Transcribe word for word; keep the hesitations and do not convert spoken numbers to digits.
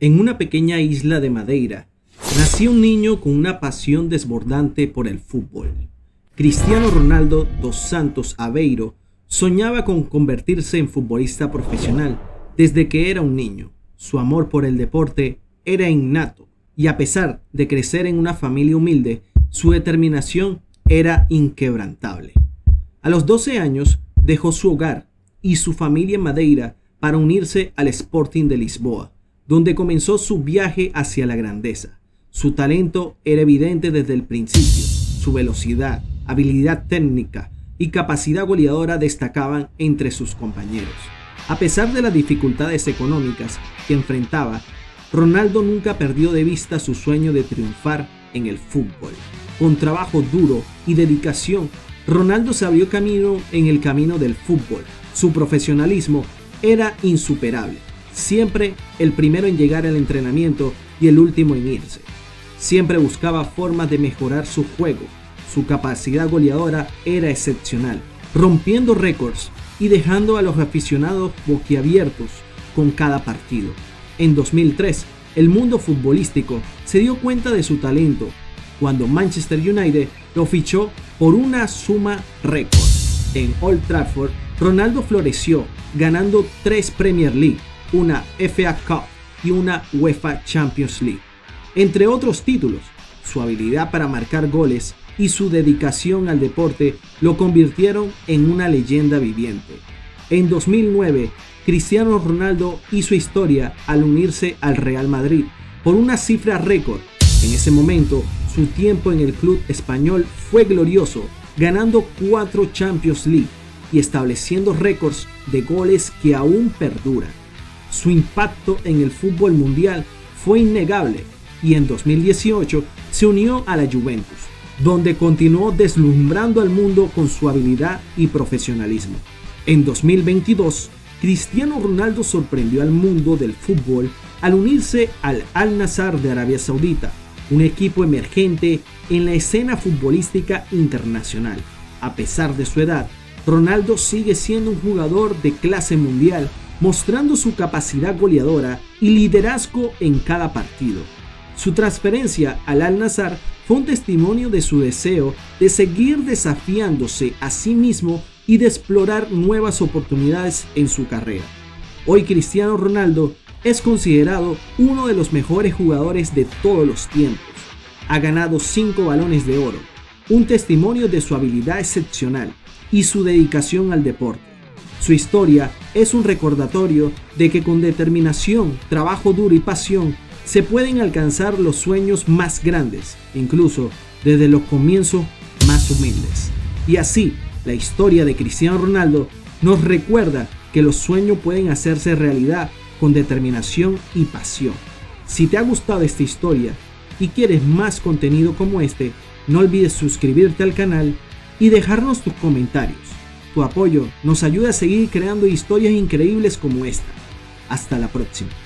En una pequeña isla de Madeira, nació un niño con una pasión desbordante por el fútbol. Cristiano Ronaldo dos Santos Aveiro soñaba con convertirse en futbolista profesional desde que era un niño. Su amor por el deporte era innato y a pesar de crecer en una familia humilde, su determinación era inquebrantable. A los doce años dejó su hogar y su familia en Madeira para unirse al Sporting de Lisboa, donde comenzó su viaje hacia la grandeza. Su talento era evidente desde el principio. Su velocidad, habilidad técnica y capacidad goleadora destacaban entre sus compañeros. A pesar de las dificultades económicas que enfrentaba, Ronaldo nunca perdió de vista su sueño de triunfar en el fútbol. Con trabajo duro y dedicación, Ronaldo se abrió camino en el camino del fútbol. Su profesionalismo era insuperable, siempre el primero en llegar al entrenamiento y el último en irse. Siempre buscaba formas de mejorar su juego. Su capacidad goleadora era excepcional, rompiendo récords y dejando a los aficionados boquiabiertos con cada partido. En dos mil tres, el mundo futbolístico se dio cuenta de su talento cuando Manchester United lo fichó por una suma récord. En Old Trafford, Ronaldo floreció, ganando tres Premier League, una F A Cup y una UEFA Champions League. Entre otros títulos, su habilidad para marcar goles y su dedicación al deporte lo convirtieron en una leyenda viviente. En dos mil nueve, Cristiano Ronaldo hizo historia al unirse al Real Madrid por una cifra récord. En ese momento, su tiempo en el club español fue glorioso, ganando cuatro Champions League y estableciendo récords de goles que aún perduran. Su impacto en el fútbol mundial fue innegable y en dos mil dieciocho se unió a la Juventus, donde continuó deslumbrando al mundo con su habilidad y profesionalismo. En dos mil veintidós, Cristiano Ronaldo sorprendió al mundo del fútbol al unirse al Al-Nassr de Arabia Saudita, un equipo emergente en la escena futbolística internacional. A pesar de su edad, Ronaldo sigue siendo un jugador de clase mundial, mostrando su capacidad goleadora y liderazgo en cada partido. Su transferencia al Al-Nassr fue un testimonio de su deseo de seguir desafiándose a sí mismo y de explorar nuevas oportunidades en su carrera. Hoy Cristiano Ronaldo es considerado uno de los mejores jugadores de todos los tiempos. Ha ganado cinco balones de oro, un testimonio de su habilidad excepcional y su dedicación al deporte. Su historia es un recordatorio de que con determinación, trabajo duro y pasión se pueden alcanzar los sueños más grandes, incluso desde los comienzos más humildes. Y así, la historia de Cristiano Ronaldo nos recuerda que los sueños pueden hacerse realidad con determinación y pasión. Si te ha gustado esta historia y quieres más contenido como este, no olvides suscribirte al canal y dejarnos tus comentarios. Tu apoyo nos ayuda a seguir creando historias increíbles como esta. Hasta la próxima.